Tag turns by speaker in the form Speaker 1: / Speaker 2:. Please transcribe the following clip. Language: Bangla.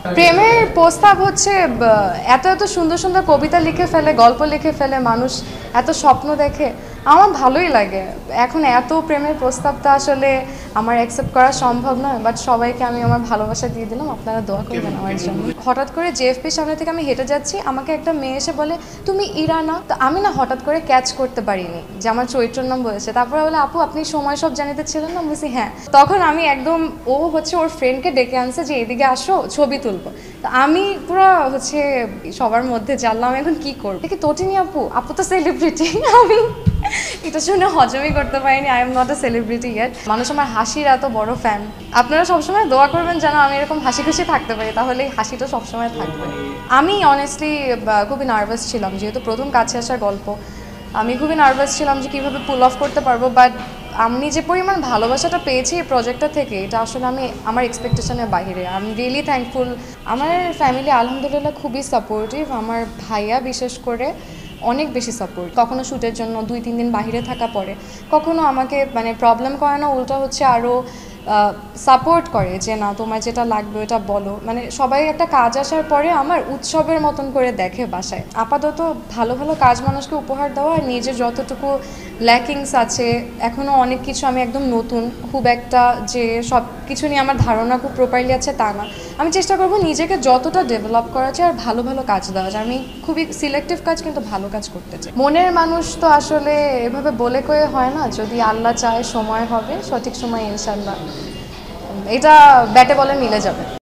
Speaker 1: প্রেমের প্রস্তাব হচ্ছে এত এত সুন্দর সুন্দর কবিতা লিখে ফেলে, গল্প লিখে ফেলে মানুষ, এত স্বপ্ন দেখে, আমার ভালোই লাগে। এখন এত প্রেমের প্রস্তাবটা আসলে আমার অ্যাকসেপ্ট করা সম্ভব নয়, বাট সবাইকে আমি আমার ভালোবাসা দিয়ে দিলাম, আপনারা দোয়া করবেন আমার জন্য। হঠাৎ করে জেএফপির সামনে থেকে আমি হেঁটে যাচ্ছি, আমাকে একটা মেয়ে এসে বলে তুমি ইরা না? তো আমি না হঠাৎ করে ক্যাচ করতে পারিনি যে আমার চরিত্রের নাম বলেছে। তারপরে বলে আপু আপনি সময় সব জানিতে ছিলেন না? বলছি হ্যাঁ। তখন আমি একদম, ও হচ্ছে ওর ফ্রেন্ডকে ডেকে আনছে যে এদিকে আসো ছবি তুলবো। তো আমি পুরো হচ্ছে সবার মধ্যে জানলাম এখন কি করবো, দেখি তটিনী আপু, আপু তো সেলিব্রিটি। আমি এটা শুনে হজমই করতে পারিনি, I am not a celebrity yet. মানুষ আমার হাসির এত বড় ফ্যান, আপনারা সবসময় দোয়া করবেন যেন আমি এরকম হাসি খুশি থাকতে পারি, তাহলে এই হাসিটা সবসময় থাকবে। আমি অনেস্টলি খুবই নার্ভাস ছিলাম, যেহেতু প্রথম কাছে আসার গল্প, আমি খুবই নার্ভাস ছিলাম যে কীভাবে পুল অফ করতে পারবো। বাট আমি যে পরিমাণ ভালোবাসাটা পেয়েছি এই প্রজেক্টটা থেকে, এটা আসলে আমি আমার এক্সপেকটেশনের বাইরে। I am really thankful. আমার ফ্যামিলি আলহামদুলিল্লাহ খুবই সাপোর্টিভ, আমার ভাইয়া বিশেষ করে অনেক বেশি সাপোর্ট। কখনো শ্যুটের জন্য 2-3 দিন বাইরে থাকা পড়ে, কখনো আমাকে মানে প্রবলেম করে না, উল্টা হচ্ছে আরও সাপোর্ট করে যে না তোমার যেটা লাগবে ওটা বলো। মানে সবাই একটা কাজ আসার পরে আমার উৎসবের মতন করে দেখে বাসায়। আপাতত ভালো ভালো কাজ মানুষকে উপহার দেওয়া, আর নিজের যতটুকু ল্যাকিংস আছে, এখনও অনেক কিছু আমি একদম নতুন, খুব একটা যে সব কিছু নিয়ে আমার ধারণা খুব প্রপারলি আছে তা না। আমি চেষ্টা করবো নিজেকে যতটা ডেভেলপ করা যায় আর ভালো ভালো কাজ দেওয়া যায়। আমি খুবই সিলেক্টিভ কাজ কিন্তু ভালো কাজ করতে চাই। মনের মানুষ তো আসলে এভাবে বলে কয়ে হয় না, যদি আল্লাহ চায় সময় হবে, সঠিক সময় ইনশাল্লাহ এটা ব্যাটে বলে মিলে যাবে।